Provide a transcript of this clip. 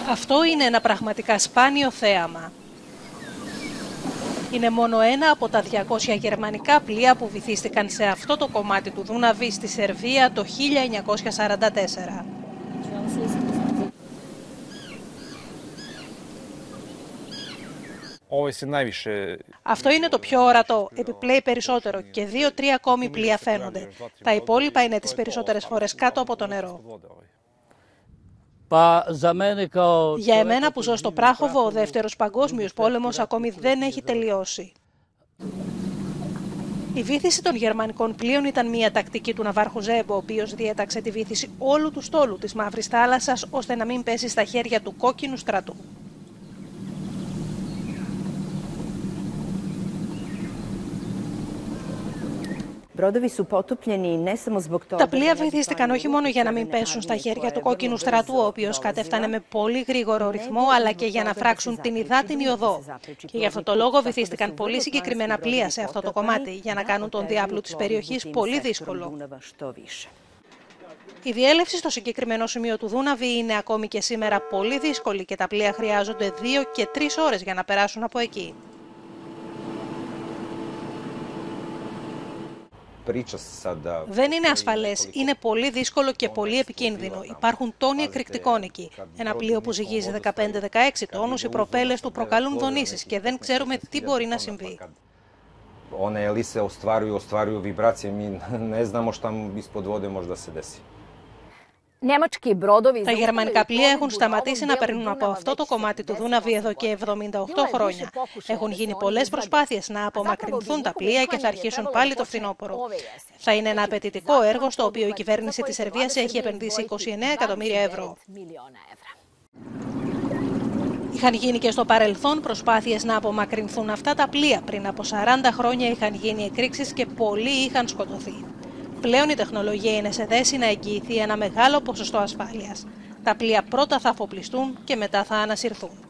Αυτό είναι ένα πραγματικά σπάνιο θέαμα. Είναι μόνο ένα από τα 200 γερμανικά πλοία που βυθίστηκαν σε αυτό το κομμάτι του Δούναβη στη Σερβία το 1944. Αυτό είναι το πιο ορατό, επιπλέει περισσότερο και 2-3 ακόμη πλοία φαίνονται. Τα υπόλοιπα είναι τις περισσότερες φορές κάτω από το νερό. Για εμένα που ζω στο Πράχοβο, ο Δεύτερος Παγκόσμιος Πόλεμος ακόμη δεν έχει τελειώσει. Η βύθιση των γερμανικών πλοίων ήταν μια τακτική του ναυάρχου Ζέμπο, ο οποίος διέταξε τη βύθιση όλου του στόλου της Μαύρης Θάλασσας, ώστε να μην πέσει στα χέρια του κόκκινου στρατού. Τα πλοία βυθίστηκαν όχι μόνο για να μην πέσουν στα χέρια του κόκκινου στρατού, ο οποίος κατέφτανε με πολύ γρήγορο ρυθμό, αλλά και για να φράξουν την υδάτινη οδό. Και γι' αυτό το λόγο βυθίστηκαν πολύ συγκεκριμένα πλοία σε αυτό το κομμάτι, για να κάνουν τον διάπλο της περιοχής πολύ δύσκολο. Η διέλευση στο συγκεκριμένο σημείο του Δούναβη είναι ακόμη και σήμερα πολύ δύσκολη και τα πλοία χρειάζονται 2 και 3 ώρες για να περάσουν από εκεί. Δεν είναι ασφαλές, είναι πολύ δύσκολο και πολύ επικίνδυνο. Υπάρχουν τόνοι εκρηκτικών εκεί. Ένα πλοίο που ζυγίζει 15-16 τόνους, οι προπέλες του προκαλούν δονήσεις και δεν ξέρουμε τι μπορεί να συμβεί. Τα γερμανικά πλοία έχουν σταματήσει να περνούν από αυτό το κομμάτι του Δούναβη εδώ και 78 χρόνια. Έχουν γίνει πολλές προσπάθειες να απομακρυνθούν τα πλοία και θα αρχίσουν πάλι το φθινόπωρο. Θα είναι ένα απαιτητικό έργο στο οποίο η κυβέρνηση της Σερβίας έχει επενδύσει 29 εκατομμύρια ευρώ. Είχαν γίνει και στο παρελθόν προσπάθειες να απομακρυνθούν αυτά τα πλοία. Πριν από 40 χρόνια είχαν γίνει εκρήξεις και πολλοί είχαν σκοτωθεί. Πλέον η τεχνολογία είναι σε θέση να εγγυηθεί ένα μεγάλο ποσοστό ασφάλειας. Τα πλοία πρώτα θα αφοπλιστούν και μετά θα ανασυρθούν.